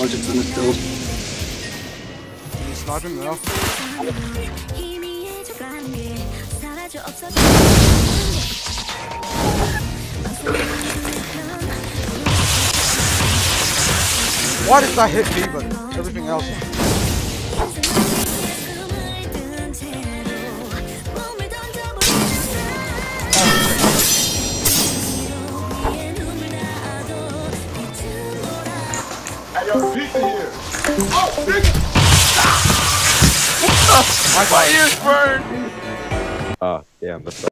logics in this build. He's sniping now. Why does that hit me but everything else? Hey, yo, pizza here. Oh, nigga! My ears burn! Oh, damn, that's